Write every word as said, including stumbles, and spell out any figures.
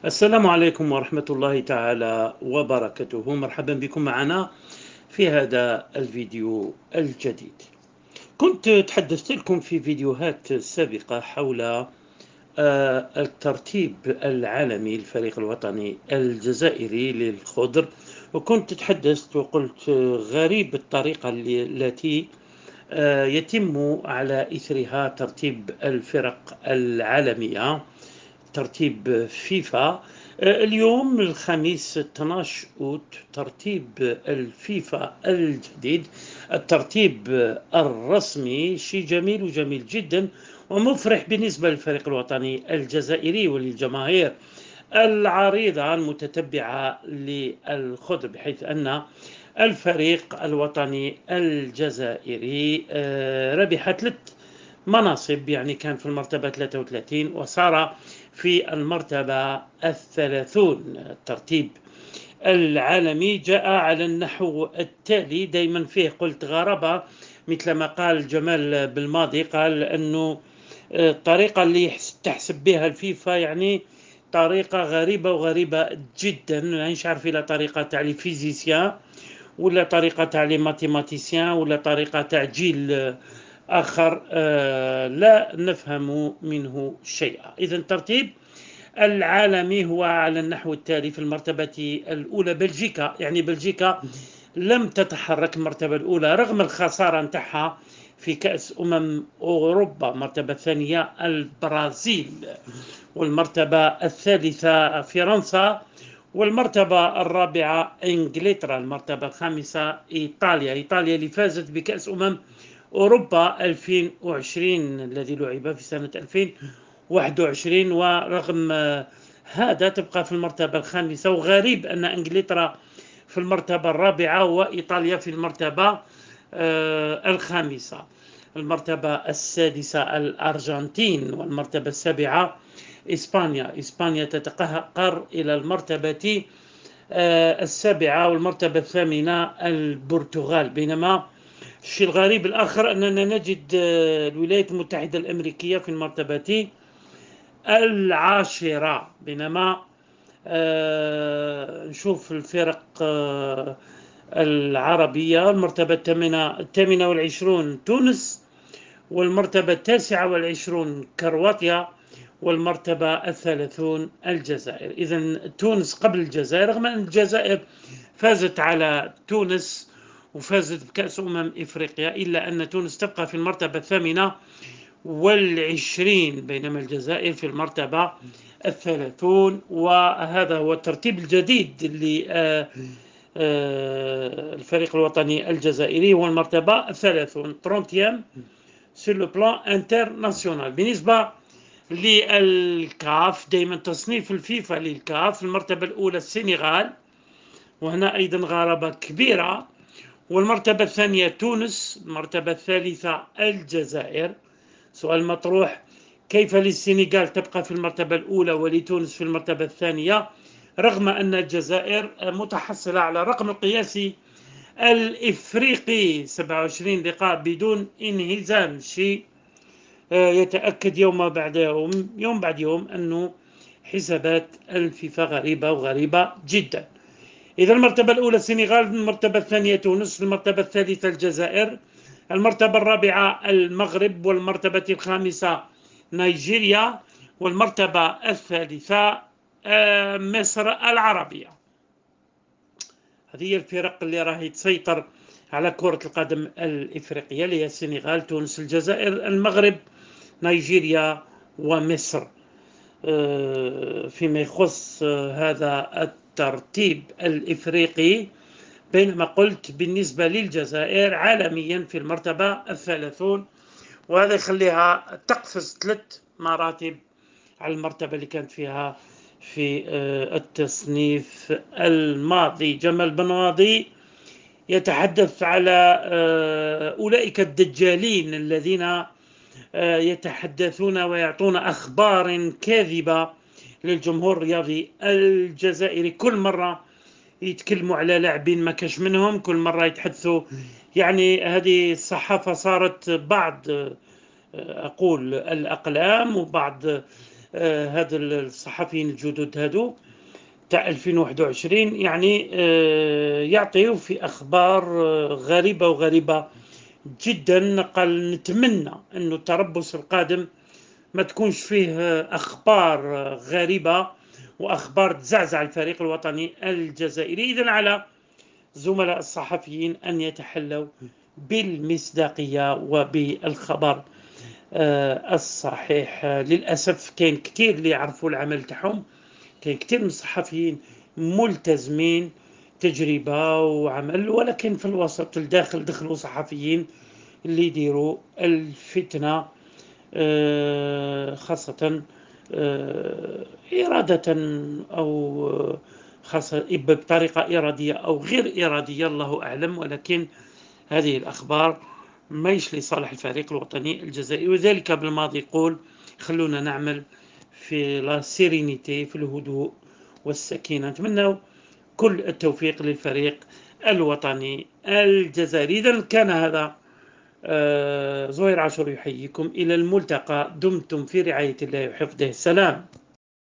السلام عليكم ورحمة الله تعالى وبركاته. مرحبا بكم معنا في هذا الفيديو الجديد. كنت تحدثت لكم في فيديوهات سابقة حول آه، الترتيب العالمي للفريق الوطني الجزائري للخضر، وكنت تحدثت وقلت آه، غريب الطريقة اللي- التي آه، يتم على إثرها ترتيب الفرق العالمية، ترتيب فيفا. آه، اليوم الخميس اثني عشر أوت ترتيب الفيفا الجديد، الترتيب الرسمي، شيء جميل وجميل جدا ومفرح بالنسبة للفريق الوطني الجزائري وللجماهير العريضة المتتبعة للخضر، بحيث أن الفريق الوطني الجزائري آه، ربح ثلاث مناصب، يعني كان في المرتبة ثلاثة وثلاثين وصار في المرتبة الثلاثون. الترتيب العالمي جاء على النحو التالي، دائما فيه قلت غرابة، مثل ما قال جمال بالماضي، قال أنه الطريقة اللي تحسب بها الفيفا يعني طريقة غريبة وغريبة جدا، مانيش عارف إلا طريقة تاع لي فيزيسيان ولا طريقة تاع لي ماتيماتيسيان ولا طريقة تاع جيل آخر آه، لا نفهم منه شيئا. إذا الترتيب العالمي هو على النحو التالي: في المرتبة الأولى بلجيكا، يعني بلجيكا لم تتحرك المرتبة الأولى رغم الخسارة نتاعها في كأس أمم أوروبا. المرتبة الثانية البرازيل، والمرتبة الثالثة فرنسا، والمرتبة الرابعة إنجلترا، المرتبة الخامسة إيطاليا. إيطاليا اللي فازت بكأس أمم أوروبا ألفين وعشرين الذي لعب في سنة ألفين وواحد وعشرين، ورغم هذا تبقى في المرتبة الخامسة. وغريب أن إنجلترا في المرتبة الرابعة وإيطاليا في المرتبة آه، الخامسة. المرتبة السادسة الأرجنتين، والمرتبة السابعة إسبانيا. إسبانيا تتقهقر إلى المرتبة آه، السابعة، والمرتبة الثامنة البرتغال. بينما الشيء الغريب الآخر أننا نجد آه، الولايات المتحدة الأمريكية في المرتبة العاشرة. بينما آه، نشوف الفرق آه، العربية، المرتبة الثامنة الثامنة والعشرون تونس، والمرتبة التاسعة والعشرون كرواتيا، والمرتبة الثلاثون الجزائر. إذا تونس قبل الجزائر، رغم أن الجزائر فازت على تونس وفازت بكأس أمم إفريقيا، إلا أن تونس تبقى في المرتبة الثامنة والعشرين، بينما الجزائر في المرتبة الثلاثون. وهذا هو الترتيب الجديد للفريق الوطني الجزائري، هو المرتبة الثلاثون، ثلاثين sur le plan international. بالنسبة للكاف، دائما تصنيف الفيفا للكاف، المرتبة الأولى السنغال، وهنا أيضا غرابة كبيرة، والمرتبة الثانية تونس، المرتبة الثالثة الجزائر. سؤال مطروح: كيف للسنغال تبقى في المرتبة الأولى ولتونس في المرتبة الثانية، رغم أن الجزائر متحصلة على الرقم القياسي الإفريقي سبعة وعشرين لقاء بدون انهزام، شيء يتأكد يوم بعد يوم يوم بعد يوم أنه حسابات الفيفا غريبة وغريبة جدا. إذا المرتبة الأولى السنغال، المرتبة الثانية تونس، المرتبة الثالثة الجزائر، المرتبة الرابعة المغرب، والمرتبة الخامسة نيجيريا، والمرتبة الثالثة مصر العربية. هذه هي الفرق اللي راهي تسيطر على كرة القدم الإفريقية، اللي هي السنغال، تونس، الجزائر، المغرب، نيجيريا، ومصر. فيما يخص هذا الترتيب الإفريقي، بينما قلت بالنسبة للجزائر عالميا في المرتبة الثلاثون، وهذا يخليها تقفز ثلاث مراتب على المرتبة اللي كانت فيها في التصنيف الماضي. جمال بنواضي يتحدث على أولئك الدجالين الذين يتحدثون ويعطون أخبار كاذبة للجمهور الرياضي الجزائري. كل مرة يتكلموا على لاعبين ما كاش منهم، كل مرة يتحدثوا، يعني هذه الصحافة صارت بعض أقول الأقلام وبعض آه، هاد الصحفيين الجدد هادو تاع ألفين وواحد وعشرين يعني آه، يعطيو في أخبار آه، غريبة وغريبة جدا. قال نتمنى أنه التربص القادم ما تكونش فيه آه، أخبار آه، غريبة وأخبار تزعزع الفريق الوطني الجزائري. إذن على زملاء الصحفيين أن يتحلوا بالمصداقية وبالخبر آه، الصحيح. آه، للأسف كاين كتير اللي يعرفوا العمل تاعهم، كاين كتير من الصحفيين ملتزمين تجربة وعمل، ولكن في الوسط الداخل دخلوا صحفيين اللي يديروا الفتنة آه، خاصة آه، إرادة أو خاصة بطريقة إرادية أو غير إرادية، الله أعلم. ولكن هذه الأخبار ماهيش لصالح الفريق الوطني الجزائري، وذلك بالماضي يقول خلونا نعمل في لا سيرينيتي، في الهدوء والسكينة. نتمنى كل التوفيق للفريق الوطني الجزائري. إذا كان هذا آه، زهير عاشور يحييكم، إلى الملتقى، دمتم في رعاية الله وحفظه. السلام.